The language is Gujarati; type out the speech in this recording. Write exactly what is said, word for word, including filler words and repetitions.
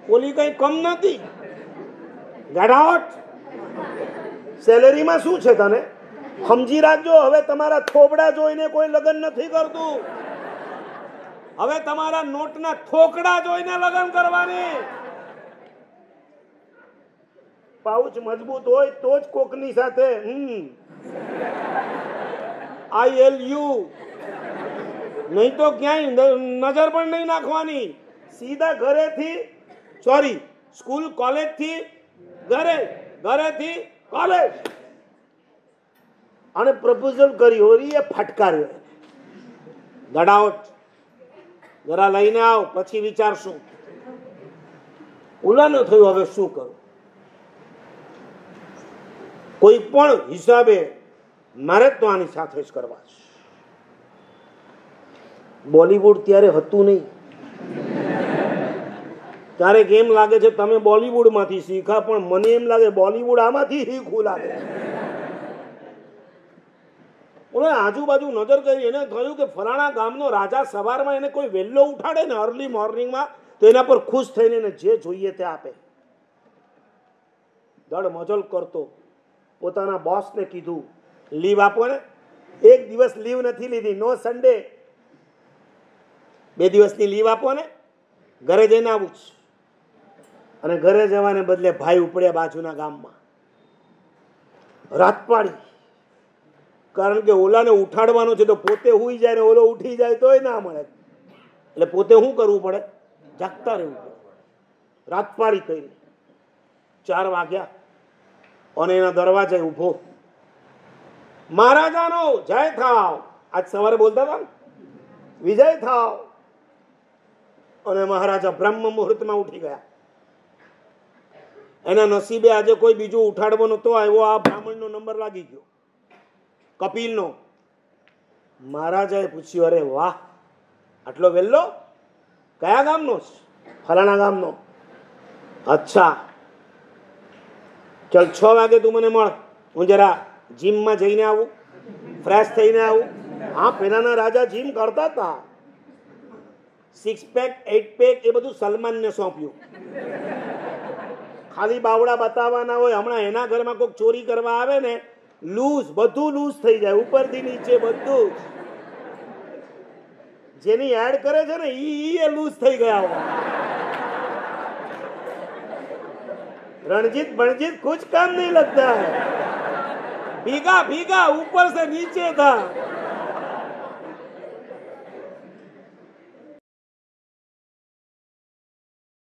ઓલી કઈ કમ નથી. ગડાવટ. સેલેરીમાં શું છે તને? સમજી રાખજો, હવે તમારા થોબડા જોઈને કોઈ લગ્ન નથી કરતું. હવે તમારા નોટના થોકડા જોઈને લગ્ન કરવાની. પાઉચ મજબૂત હોય તો જ કોકની સાથે હમ આઈ એલ યુ, નહીં તો ક્યાંય નજર પણ નહીં નાખવાની. સીધા ઘરેથી સોરી સ્કૂલ કોલેજ થી ઘરે, ઘરેથી કોલેજ. અને પ્રપોઝલ કરી હોરી એ ફટકાર્યો. ગડાવટ. જરા લઈને આવ, પછી વિચારશું. ઉલા ન થયું, હવે શું કરું? કોઈ પણ હિસાબે મારે તો આની સાથે જ કરવા છે. બોલીવુડ ત્યારે હતું નહીં. ક્યારેક એમ લાગે છે તમે બોલીવુડ માંથી શીખા, પણ મને એમ લાગે બોલીવુડ આમાંથી શીખવું લાગે. ઓલે આજુબાજુ નજર કરી, એને થયું કે ફલાણા ગામનો રાજા સવારમાં એને કોઈ વહેલો ઉઠાડે ને અર્લી મોર્નિંગમાં, તો એના પર ખુશ થઈને એને જે જોઈએ તે આપે. દડ મજલ કરતો પોતાના બોસને કીધું લીવ આપો ને. એક દિવસ લીવ નથી લીધી, નો સન્ડે. બે દિવસની લીવ આપો ને, ઘરે જઈને આવું જ. અને ઘરે જવાને બદલે ભાઈ ઉપડ્યા બાજુના ગામમાં. રાત પાડી. કારણ કે ઓલાને ઉઠાડવાનો છે તો પોતે હુઈ જાય ને ઓલો ઉઠી જાય તોય ના મળે, એટલે પોતે શું કરવું પડે? જાગતા રહેવું પડે. રાત પાડી કરી. ચાર વાગ્યા અને એના દરવાજે ઉભો. મહારાજાનો જય થાવ. આજ સવારે બોલતા હતા ને, વિજય થાવ. અને મહારાજા બ્રહ્મ મુહૂર્તમાં ઉઠી ગયા. એના નસીબે આજે કોઈ બીજું ઉઠાડવો નતો આવ્યો. આ બ્રાહ્મણનો નંબર લાગી ગયો, કપિલનો. મહારાજાએ પૂછ્યું, અરે વાહ, આટલો વહેલો? કયા ગામનો? ફલાણા ગામનો. અચ્છા, ચાલ છ વાગે તું મને મળ, હું જરા જીમમાં જઈને આવું, ફ્રેશ થઈને આવું. હા, પેલાના રાજા જીમ કરતા હતા. સિક્સ પેક એટ પેક એ બધું સલમાનને સોંપ્યું. ખાલી બાવડા બતાવવાના હોય. હમણાં એના ઘરમાં કોઈક ચોરી કરવા આવે ને, લૂઝ, બધું લૂઝ થઈ જાય, ઉપરથી નીચે બધું. જેની એડ કરે છે ને ઈ એ લૂઝ થઈ ગયા હોય. रणजीत बणजीत कुछ काम नहीं लगता है. भीगा भीगा ऊपर से नीचे था.